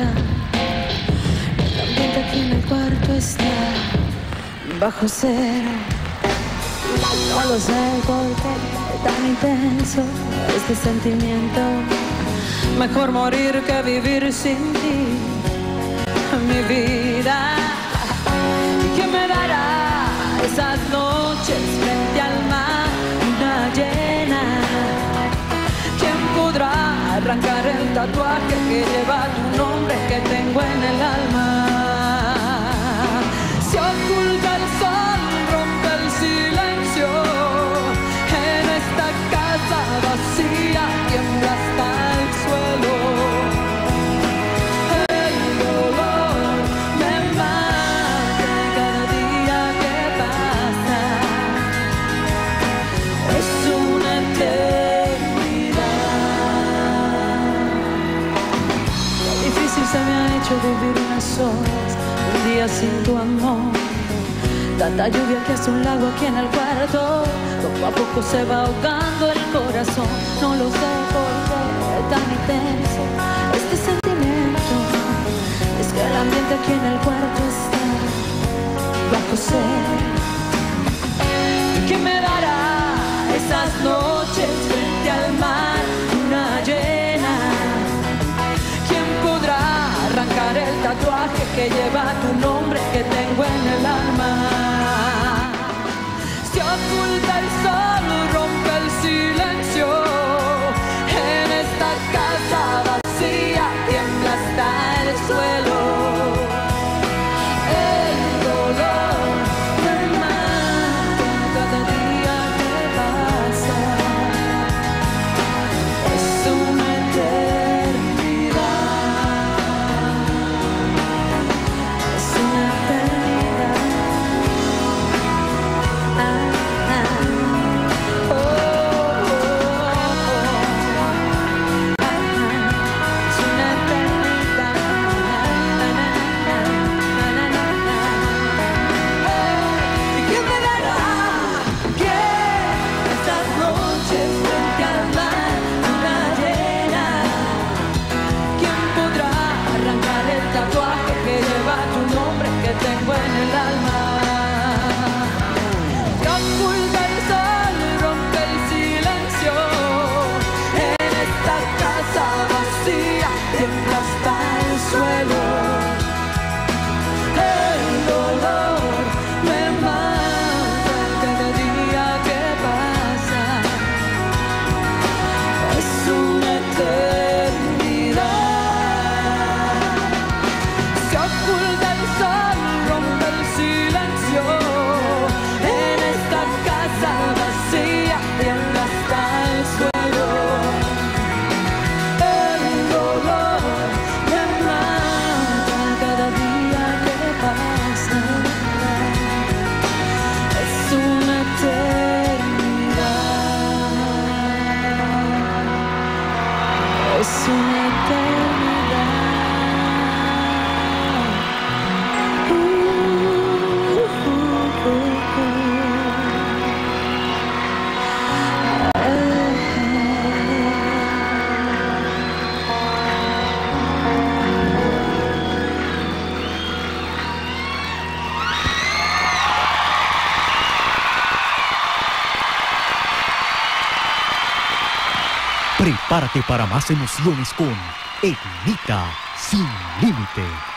El ambiente aquí en el cuarto está bajo cero. No lo sé por qué es tan intenso este sentimiento. Mejor morir que vivir sin ti, mi vida. ¿Quién me dará esas noches frente al mar, luna llena? ¿Quién podrá arrancar el tatuaje que lleva tu nombre que tengo en el alma? Se oculta el sol, rompe el silencio. En esta casa vacía tiembla hasta el suelo. El dolor me mata cada día que pasa. Es una eternidad. Qué difícil se me ha hecho vivir unas horas, un día sin tu amor. Tanta lluvia que hace un lago aquí en el cuarto. Poco a poco se va ahogando el corazón. No lo sé por qué es tan intenso este sentimiento. Es que el ambiente aquí en el cuarto está bajo cero. ¿Quién me dará esas noches frente al mar, luna llena? ¿Quién podrá arrancar el tatuaje que lleva tu nombre que tengo en el alma? Se oculta el sol, rompe el silencio. En esta casa vacía tiembla hasta el suelo. El dolor me mata cada día que pasa. Es una eternidad. Es una eternidad. Tengo en el alma. Se oculta el sol, rompe el silencio. En esta casa vacía tiembla hasta el suelo. El dolor me mata cada día que pasa. Es una eternidad. Se oculta el sol, rompe el silencio. En esta casa vacía tiembla hasta el suelo. El dolor me mata cada día que pasa. Es una eternidad. Es una eternidad. Prepárate para más emociones con Etnita Sin Límite.